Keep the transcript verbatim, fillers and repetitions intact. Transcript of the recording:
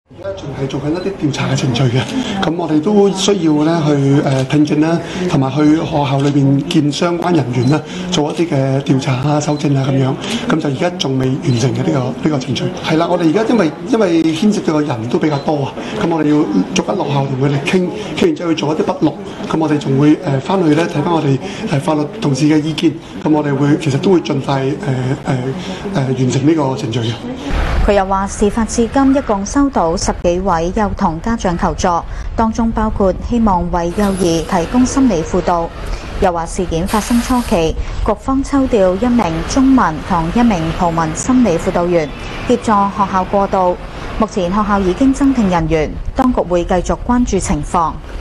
而家仲係做緊一啲調查嘅程序嘅，咁我哋都需要咧去誒聽證啦，同埋去學校裏邊見相關人員啦，做一啲嘅調查啊、搜證啊咁樣。咁就而家仲未完成嘅呢、這個呢、這個程序。係啦，我哋而家因為因為牽涉到嘅人都比較多啊，咁我哋要逐一落校同佢哋傾，傾完之後去做一啲筆錄。咁我哋仲會誒翻、呃、去咧睇翻我哋誒法律同事嘅意見。咁我哋會其實都會盡快誒誒誒完成呢個程序嘅。 佢又話：事發至今一共收到十幾位幼童家長求助，當中包括希望為幼兒提供心理輔導。又話事件發生初期，局方抽調一名中文同一名葡文心理輔導員協助學校過渡。目前學校已經增聘人員，當局會繼續關注情況。